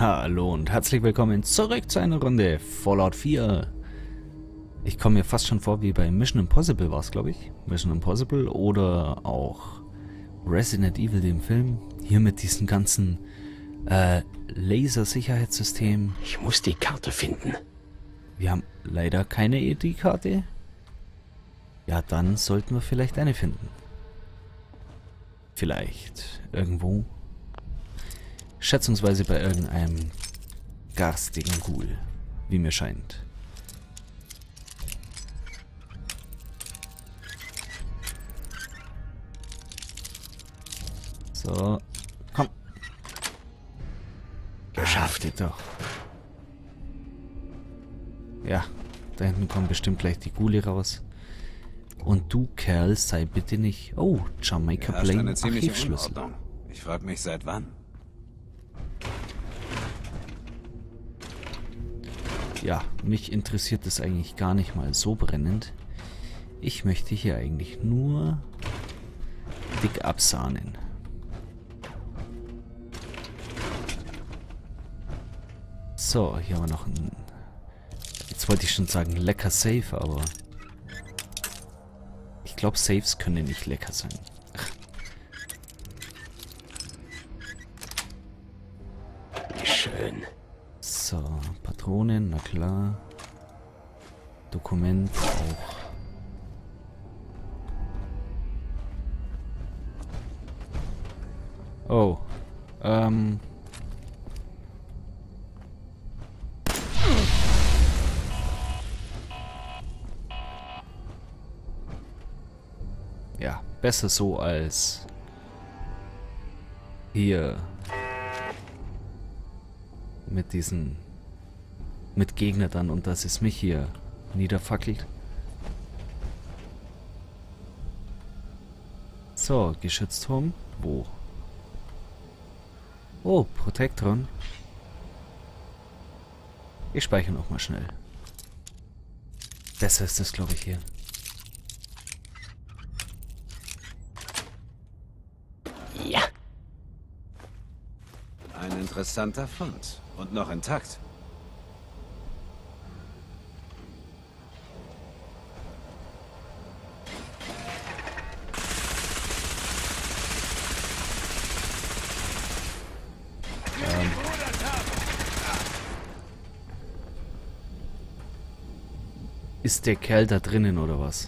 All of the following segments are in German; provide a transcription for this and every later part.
Hallo und herzlich willkommen zurück zu einer Runde Fallout 4. Ich komme mir fast schon vor wie bei Mission Impossible war es, glaube ich. Mission Impossible oder auch Resident Evil, dem Film. Hier mit diesem ganzen Laser-Sicherheitssystem. Ich muss die Karte finden. Wir haben leider keine ED-Karte. Ja, dann sollten wir vielleicht eine finden. Vielleicht irgendwo. Schätzungsweise bei irgendeinem garstigen Ghoul, wie mir scheint. So, komm. Geschafft. Geht doch. Ja, da hinten kommen bestimmt gleich die Ghule raus. Und du, Kerl, sei bitte nicht... Oh, Jamaica Plain Archivschlüssel. Ich frage mich, seit wann? Ja, mich interessiert das eigentlich gar nicht mal so brennend. Ich möchte hier eigentlich nur dick absahnen. So, hier haben wir noch ein... Jetzt wollte ich schon sagen, lecker Safe, aber... Ich glaube, Safes können nicht lecker sein. Wie schön. So, Patronen, na klar. Dokument auch. Oh, ja, besser so als hier mit diesen mit Gegner dann und dass es mich hier niederfackelt. So, Geschützturm. Wo? Oh, Protektron. Ich speichere noch mal schnell. Besser ist das, glaube ich, hier. Ja. Ein interessanter Fund. Und noch intakt. Ist der Kerl da drinnen oder was?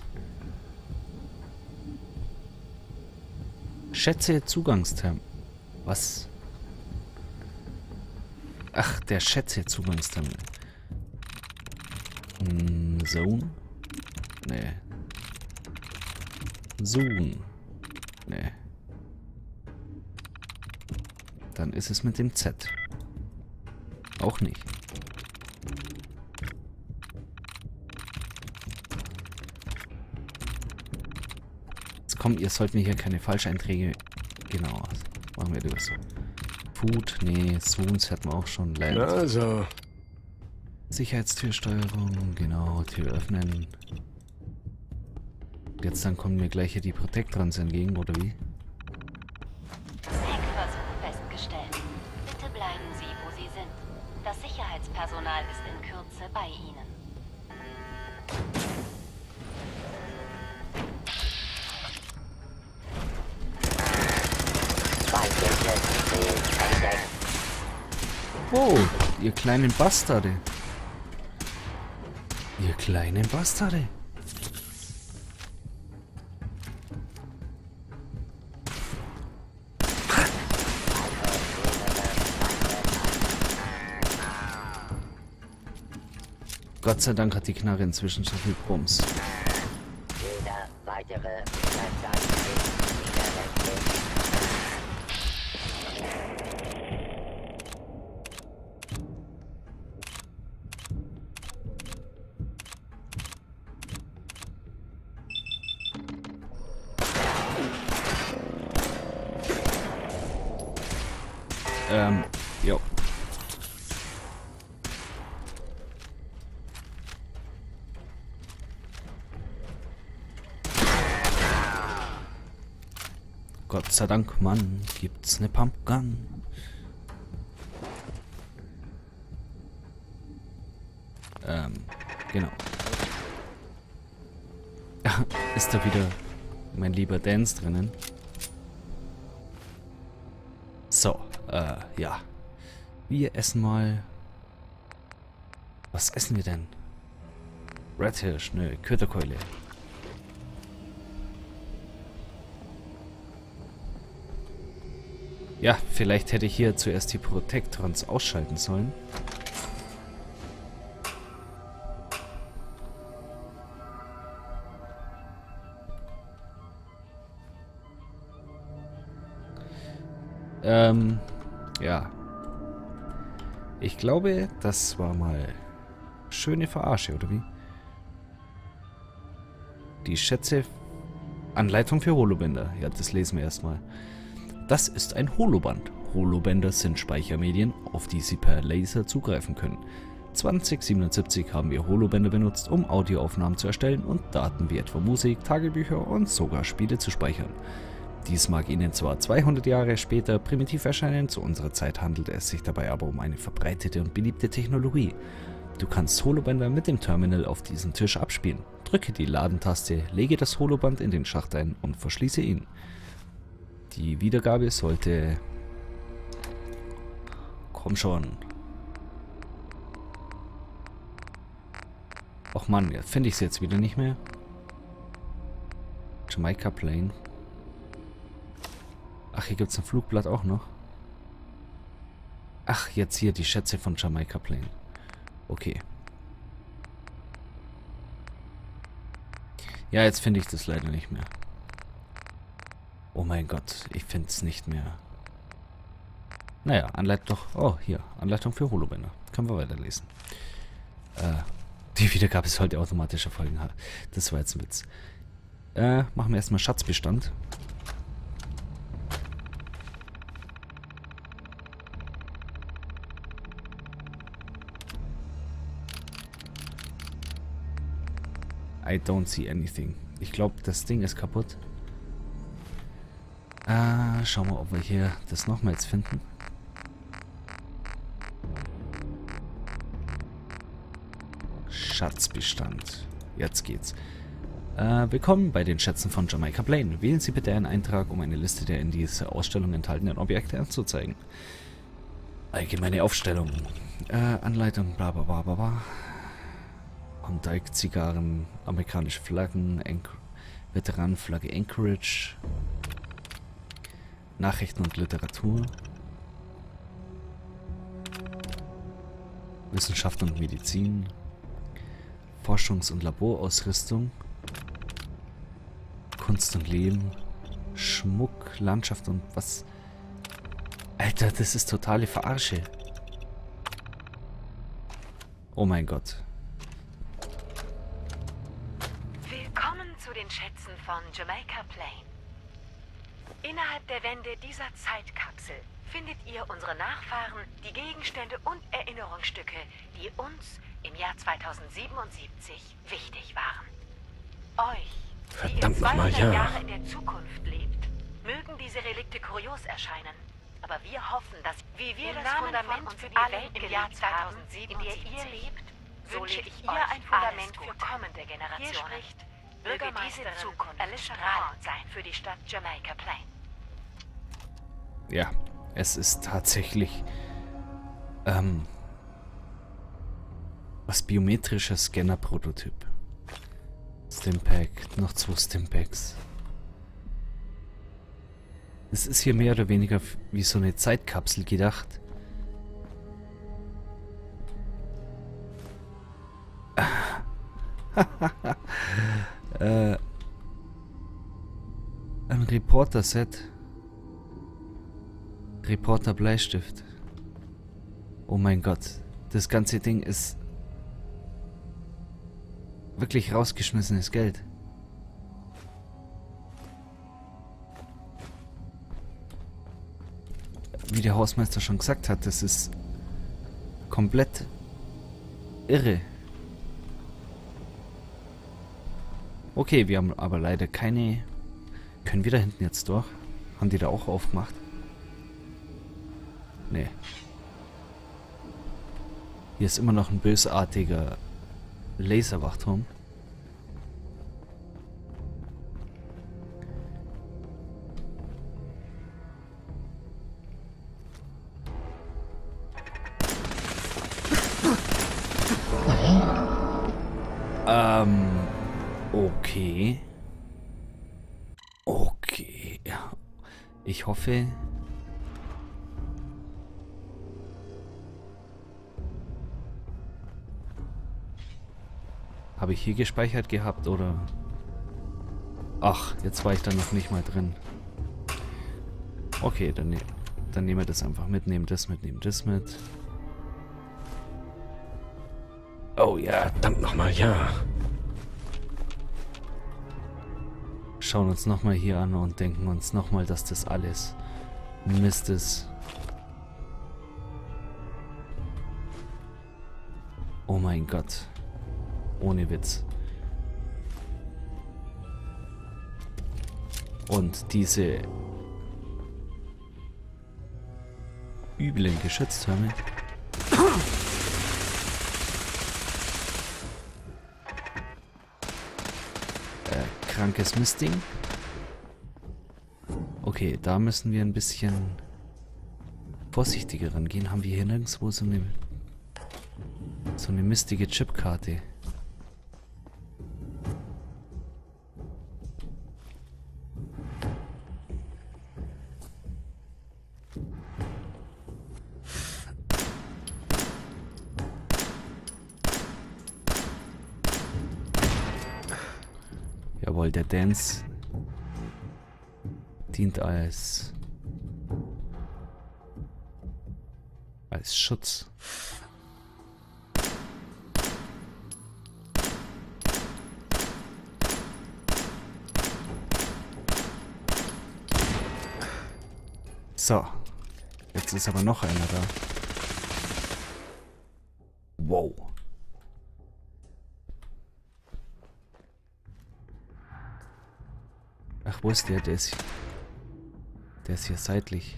Schätze Zugangsterm. Was? Ach, der Schätze Zugangsterminal. Zone? Nee. Zone? Nee. Dann ist es mit dem Z. Auch nicht. Jetzt kommt, ihr sollt mir hier keine Falscheinträge. Genau. Machen wir das so. Food, nee, Zones hätten wir auch schon. Land. Also. Sicherheitstürsteuerung, genau, Tür öffnen. Jetzt dann kommen mir gleich hier die Protektrons entgegen, oder wie? Hackversuch festgestellt. Bitte bleiben Sie, wo Sie sind. Das Sicherheitspersonal ist in Kürze bei Ihnen. Oh, ihr kleinen Bastarde. Ihr kleinen Bastarde. Gott sei Dank hat die Knarre inzwischen so viel Bums. Jeder weitere Jo. Gott sei Dank, Mann, gibt's ne Pumpgun. Genau. Ist da wieder mein lieber Dance drinnen? So, ja. Wir essen mal... Was essen wir denn? Red Hirsch, nö, Köterkeule. Ja, vielleicht hätte ich hier zuerst die Protectrons ausschalten sollen. Ja. Ich glaube, das war mal schöne Verarsche, oder wie? Die Schätze... Anleitung für Holobänder. Ja, das lesen wir erstmal. Das ist ein Holoband. Holobänder sind Speichermedien, auf die Sie per Laser zugreifen können. 2077 haben wir Holobänder benutzt, um Audioaufnahmen zu erstellen und Daten wie etwa Musik, Tagebücher und sogar Spiele zu speichern. Dies mag Ihnen zwar 200 Jahre später primitiv erscheinen, zu unserer Zeit handelt es sich dabei aber um eine verbreitete und beliebte Technologie. Du kannst Holobänder mit dem Terminal auf diesem Tisch abspielen. Drücke die Ladentaste, lege das Holoband in den Schacht ein und verschließe ihn. Die Wiedergabe sollte... Komm schon. Och Mann, ja, finde ich es jetzt wieder nicht mehr. Jamaica Plain. Ach, hier gibt es ein Flugblatt auch noch. Ach, jetzt hier die Schätze von Jamaica Plain. Okay. Ja, jetzt finde ich das leider nicht mehr. Oh mein Gott, ich finde es nicht mehr. Naja, Anleitung doch. Oh, hier. Anleitung für Holobänder. Können wir weiterlesen. Die Wiedergabe ist heute automatisch erfolgen. Das war jetzt ein Witz. Machen wir erstmal Schatzbestand. I don't see anything. Ich glaube, das Ding ist kaputt. Schauen wir, ob wir hier das nochmals finden. Schatzbestand. Jetzt geht's. Willkommen bei den Schätzen von Jamaica Plain. Wählen Sie bitte einen Eintrag, um eine Liste der in dieser Ausstellung enthaltenen Objekte anzuzeigen. Allgemeine Aufstellung. Anleitung, bla bla bla bla bla. Zigarren, amerikanische Flaggen, Veteranenflagge Anchorage, Nachrichten und Literatur, Wissenschaft und Medizin, Forschungs- und Laborausrüstung, Kunst und Leben, Schmuck, Landschaft und was... Alter, das ist totale Verarsche. Oh mein Gott. Willkommen zu den Schätzen von Jamaica Plain. Innerhalb der Wände dieser Zeitkapsel findet ihr unsere Nachfahren, die Gegenstände und Erinnerungsstücke, die uns im Jahr 2077 wichtig waren. Euch, die ihr 200 Jahre in der Zukunft lebt, mögen diese Relikte kurios erscheinen. Aber wir hoffen, dass, wie wir das Fundament für die Welt im Jahr 2077, in der ihr lebt, wünsche ich ihr ein Fundament für kommende Generationen. Hier spricht Bürgermeisterin Alicia strahlend sein für die Stadt Jamaica Plain. Ja, es ist tatsächlich was biometrischer Scanner-Prototyp. Stimpack, noch 2 Stimpacks. Es ist hier mehr oder weniger wie so eine Zeitkapsel gedacht. Ein Reporter-Set. Reporter-Bleistift. Oh mein Gott. Das ganze Ding ist wirklich rausgeschmissenes Geld. Wie der Hausmeister schon gesagt hat, das ist komplett irre. Okay, wir haben aber leider keine... Können wir da hinten jetzt durch? Haben die da auch aufgemacht? Nee. Hier ist immer noch ein bösartiger Laserwachturm. Okay. Okay. Ich hoffe... Habe ich hier gespeichert gehabt, oder... Ach, jetzt war ich da noch nicht mal drin. Okay, dann nehmen wir das einfach mit. Nehmen das mit, nehmen das mit. Oh ja. Verdammt nochmal, ja. Schauen uns nochmal hier an und denken uns nochmal, dass das alles Mist ist. Oh mein Gott. Ohne Witz. Und diese üblen Geschütztürme. Krankes Mistding. Okay, da müssen wir ein bisschen vorsichtiger rangehen. Haben wir hier nirgendwo so eine mistige Chipkarte? Jawohl, der Dance dient als Schutz. So, jetzt ist aber noch einer da. Wow. Ach, wo ist der? Der ist hier seitlich.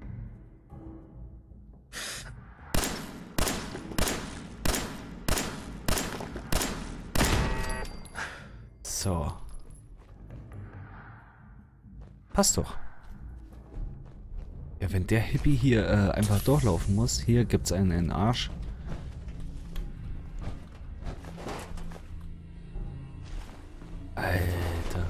So. Passt doch. Ja, wenn der Hippie hier einfach durchlaufen muss, hier gibt's einen in den Arsch. Alter.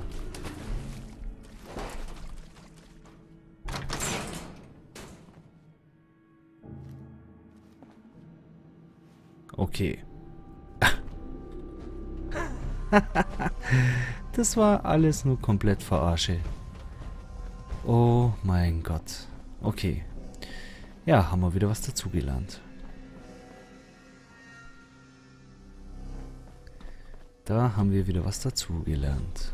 Okay. Das war alles nur komplett Verarsche. Oh mein Gott. Okay. Ja, haben wir wieder was dazugelernt. Da haben wir wieder was dazugelernt.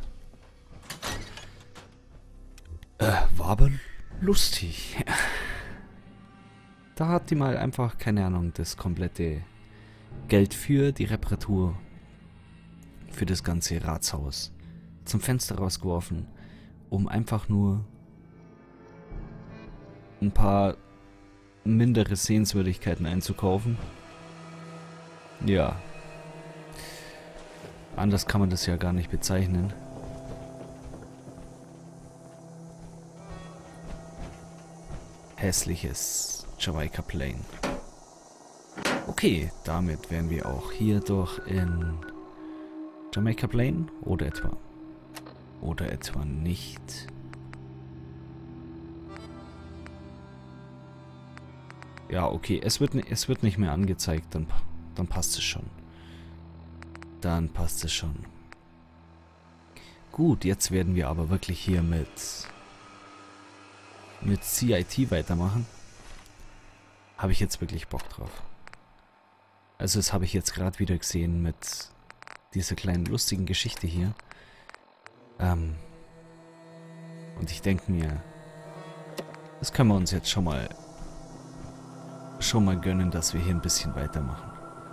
War aber lustig. Da hat die mal einfach, keine Ahnung, das komplette Geld für die Reparatur für das ganze Ratshaus zum Fenster rausgeworfen, um einfach nur ein paar mindere Sehenswürdigkeiten einzukaufen. Ja. Anders kann man das ja gar nicht bezeichnen. Hässliches Jamaica Plain. Okay, damit wären wir auch hier durch in Jamaica Plain oder etwa nicht. Ja, okay, es wird nicht mehr angezeigt, dann passt es schon. Dann passt es schon. Gut, jetzt werden wir aber wirklich hier mit CIT weitermachen. Habe ich jetzt wirklich Bock drauf. Also das habe ich jetzt gerade wieder gesehen mit dieser kleinen lustigen Geschichte hier. Und ich denke mir, das können wir uns jetzt schon mal gönnen, dass wir hier ein bisschen weitermachen.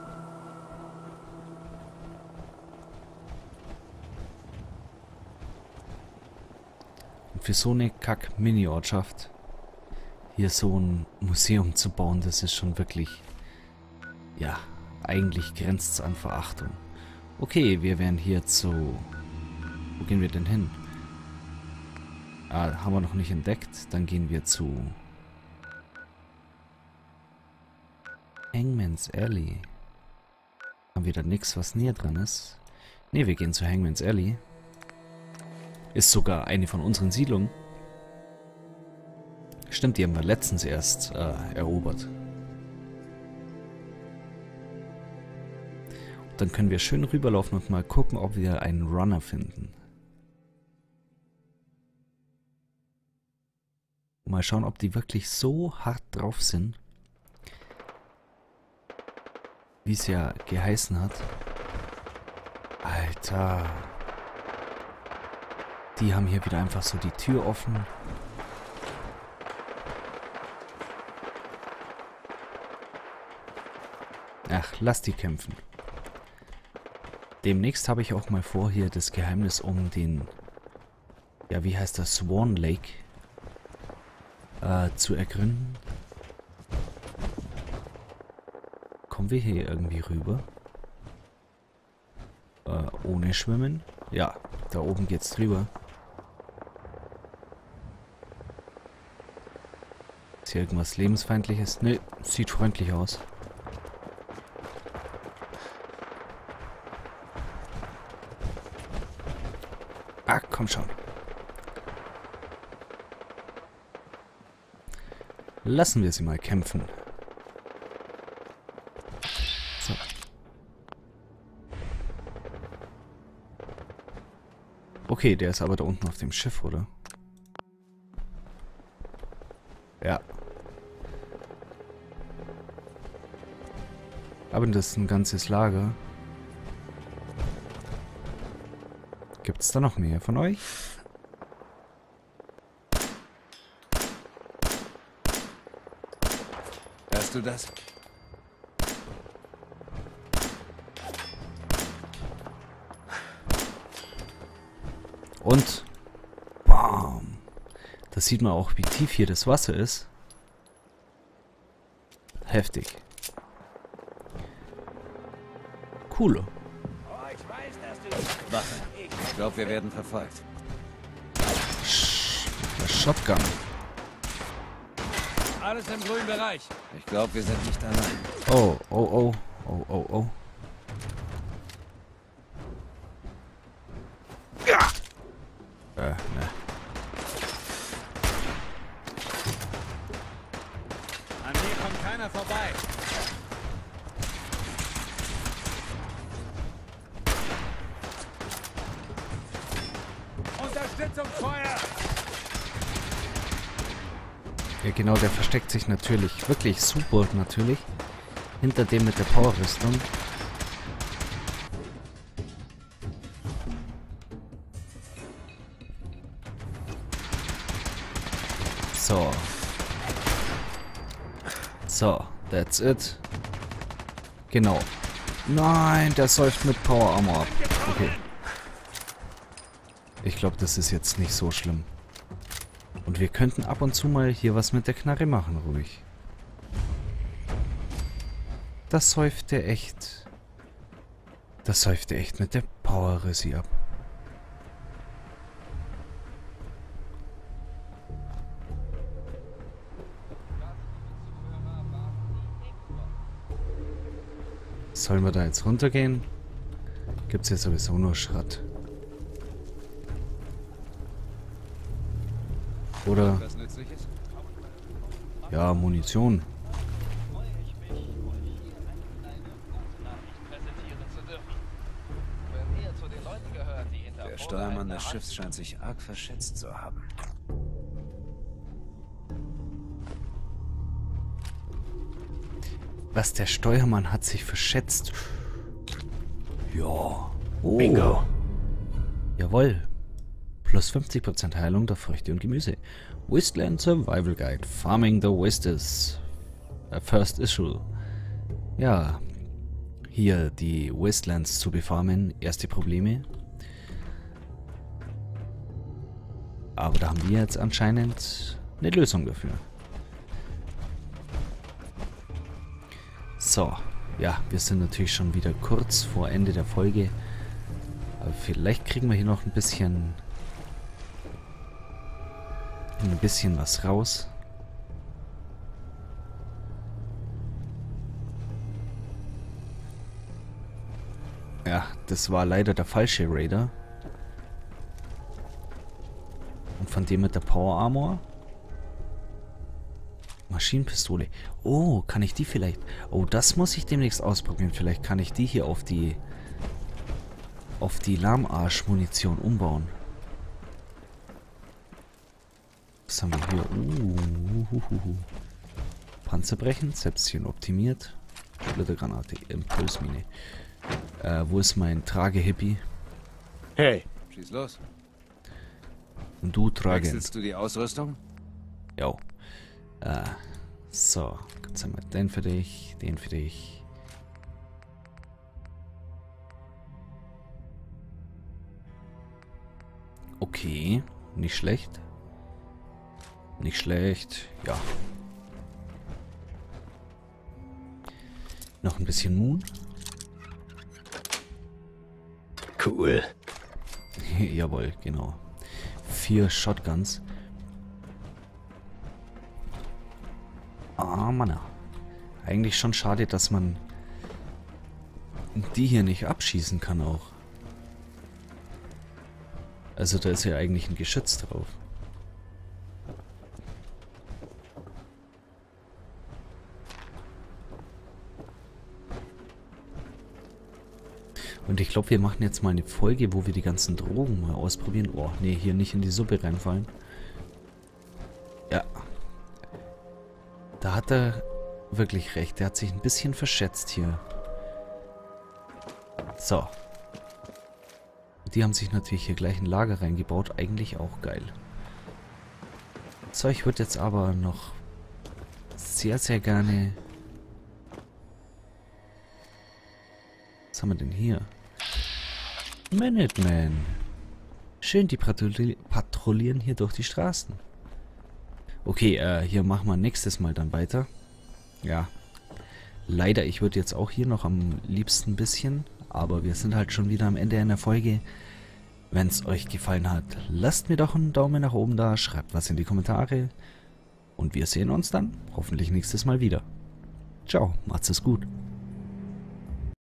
Und für so eine Kack-Mini-Ortschaft hier so ein Museum zu bauen, das ist schon wirklich, ja, eigentlich grenzt es an Verachtung. Okay, wir werden hier zu... Wo gehen wir denn hin? Ah, haben wir noch nicht entdeckt. Dann gehen wir zu... Hangman's Alley. Haben wir da nichts, was näher dran ist? Ne, wir gehen zu Hangman's Alley. Ist sogar eine von unseren Siedlungen. Stimmt, die haben wir letztens erst erobert. Dann können wir schön rüberlaufen und mal gucken, ob wir einen Runner finden. Mal schauen, ob die wirklich so hart drauf sind, wie es ja geheißen hat. Alter. Die haben hier wieder einfach so die Tür offen. Ach, lass die kämpfen. Demnächst habe ich auch mal vor, hier das Geheimnis um den... Ja, wie heißt das? Swan Lake zu ergründen. Kommen wir hier irgendwie rüber? Ohne Schwimmen? Ja, da oben geht's drüber. Ist hier irgendwas Lebensfeindliches? Ne, sieht freundlich aus. Ah, komm schon. Lassen wir sie mal kämpfen. So. Okay, der ist aber da unten auf dem Schiff, oder? Ja. Aber das ist ein ganzes Lager. Gibt's da noch mehr von euch? Hörst du das? Und bam. Da sieht man auch, wie tief hier das Wasser ist. Heftig. Cool. Wache. Ich glaube, wir werden verfolgt. Shotgun. Alles im grünen Bereich. Ich glaube, wir sind nicht allein. Oh, oh, oh. Oh, oh, oh. Ja. Ne. An mir kommt keiner vorbei. Unterstützung, Feuer! Ja genau, der versteckt sich natürlich, wirklich super natürlich, hinter dem mit der Powerrüstung. So. So, that's it. Genau. Nein, der säuft mit Power Armor ab. Okay. Ich glaube, das ist jetzt nicht so schlimm. Und wir könnten ab und zu mal hier was mit der Knarre machen, ruhig. Das säuft der echt. Das säuft der echt mit der Power-Rüssi ab. Sollen wir da jetzt runtergehen? Gibt's hier sowieso nur Schrott. Oder... Was Nützliches? Ja, Munition. Der Steuermann des Schiffs scheint sich arg verschätzt zu haben. Was, der Steuermann hat sich verschätzt? Ja. Oh. Bingo. Jawohl. Plus 50% Heilung der Früchte und Gemüse. Wasteland Survival Guide. Farming the Wastes. First Issue. Ja. Hier die Wastelands zu befarmen. Erste Probleme. Aber da haben wir jetzt anscheinend eine Lösung dafür. So. Ja, wir sind natürlich schon wieder kurz vor Ende der Folge. Aber vielleicht kriegen wir hier noch ein bisschen was raus. Ja, das war leider der falsche Raider. Und von dem mit der Power Armor. Maschinenpistole. Oh, kann ich die vielleicht... Oh, das muss ich demnächst ausprobieren. Vielleicht kann ich die hier auf die Lahmarsch-Munition umbauen. Was haben wir hier? Panzerbrechen, Seption optimiert. Splittergranate, Impulsmine. Wo ist mein Trage-Hippie? Hey. Schieß los. Und du Trage. Wechselst du die Ausrüstung? Jo. So, jetzt haben wir den für dich, den für dich. Okay, nicht schlecht. Nicht schlecht, ja. Noch ein bisschen Moon. Cool. Jawohl, genau. 4 Shotguns. Ah, Mann. Eigentlich schon schade, dass man die hier nicht abschießen kann auch. Also da ist ja eigentlich ein Geschütz drauf. Und ich glaube, wir machen jetzt mal eine Folge, wo wir die ganzen Drogen mal ausprobieren. Oh, nee, hier nicht in die Suppe reinfallen. Ja. Da hat er wirklich recht. Der hat sich ein bisschen verschätzt hier. So. Die haben sich natürlich hier gleich ein Lager reingebaut. Eigentlich auch geil. So, ich würde jetzt aber noch sehr, sehr gerne... Was haben wir denn hier? Minutemen. Schön, die patrouillieren hier durch die Straßen. Okay, hier machen wir nächstes Mal dann weiter. Ja. Leider, ich würde jetzt auch hier noch am liebsten ein bisschen. Aber wir sind halt schon wieder am Ende einer Folge. Wenn es euch gefallen hat, lasst mir doch einen Daumen nach oben da. Schreibt was in die Kommentare. Und wir sehen uns dann hoffentlich nächstes Mal wieder. Ciao, macht's es gut.